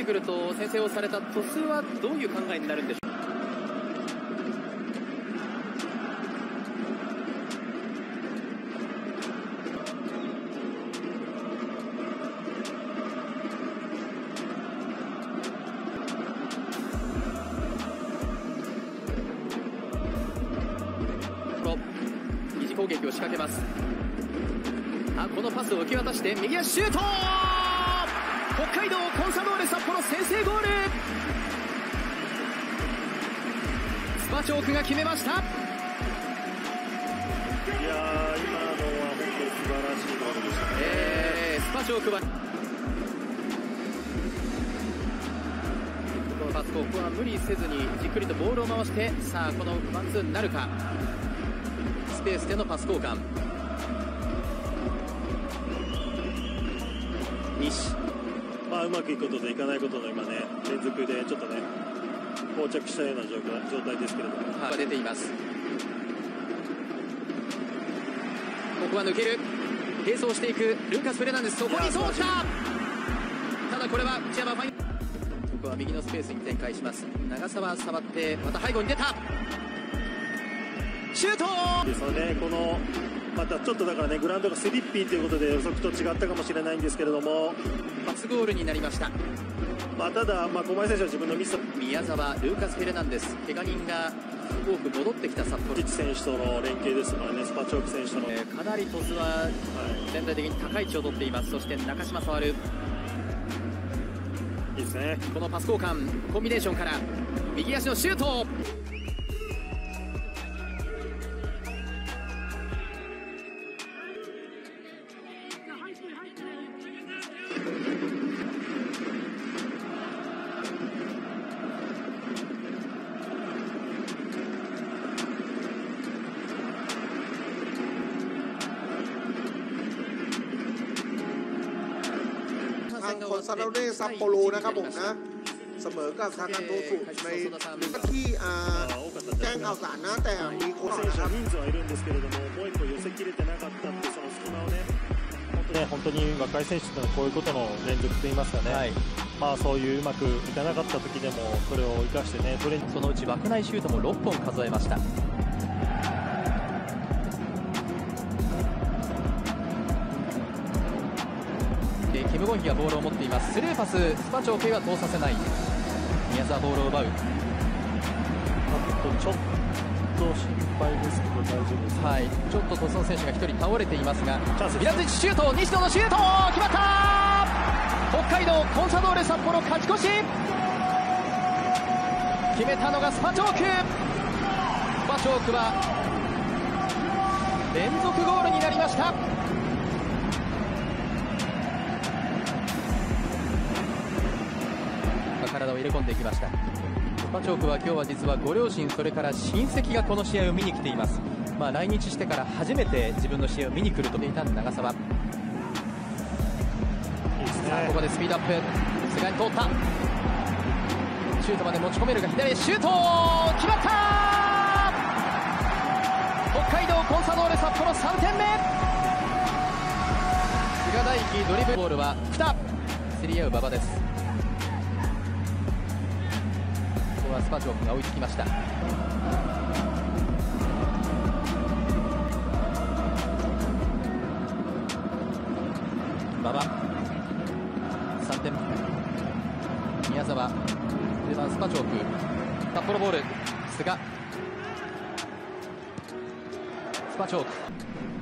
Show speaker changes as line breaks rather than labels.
ってくると先制をされた鳥栖はどういう考えになるんでしょう。攻撃を仕掛けます。このパスを受け渡して右足シュート。北海道コンサドーレ札幌先制ゴール。スパチョークが決めました。いや
ー、今のは本当に素晴らしいゴールでしたね。
スパチョークはこのパス、ここは無理せずにじっくりとボールを回して、さあこのワンツーになるか。スペースでのパス交換。西、
うまくいくことといかないことの今ね、連続でちょっとね膠着したような状態ですけれども、
出ています。ここは抜ける、並走していくルーカス・フェルナンデス、そこにそうした。ただこれは内山ファイン。ここは右のスペースに展開します。長澤触ってまた背後に出た。シュート
ですよね。このまたちょっとだからね、グラウンドがスリッピーということで予測と違ったかもしれないんですけれども、
初ゴールになりました。
ただ駒井選手は自分のミス。
宮澤、ルーカス・フェルナンデス、怪我人が多く戻ってきた札幌。
リッチ選手との連携ですからね、スパチョーク選手との、
かなり鳥栖は全体的に高い位置を取っています。そして中島触る、い
いですね。
このパス交換コンビネーションから右足のシュート。
ทางคอนซาโดเรซัปโปโรนะครับผมนะเสมอกับทางการโทสุในที่แจ้งข่าวสารนะแต่มีคนนะครับ
人数はいるんですけれども、もう一個寄せきれてなかったってその隙間をね、本当に若い選手というのはこういうことの連続といいますかね、そういううまくいかなかった時でもそれを生かしてね、
そのうち枠内シュートも6本数えました。キム・ゴンヒがボールを持っています。スルーパス、スパチョークは通させない。宮澤ボールを奪う。
ちょっと心配ですけど大丈夫ですか。
ちょっと鳥栖の選手が1人倒れていますが、ミラズイチシュート、西野のシュート決まった。北海道コンサドーレ札幌勝ち越し。決めたのがスパチョーク。スパチョークは連続ゴールになりました。体を入れ込んでいきました。スパチョークは今日は実はご両親、それから親戚がこの試合を見に来ています。来日してから初めて自分の試合を見に来ると言っていた長澤。さあここでスピードアップ、菅に通った。シュートまで持ち込めるが、左へシュート決まった。北海道コンサドーレ札幌3点目。菅大輝ドリブルボールは2競り合う馬場です。スパチョークが追いつきました。馬場3点。宮澤、出番スパチョーク、札幌ボール、菅、スパチョーク。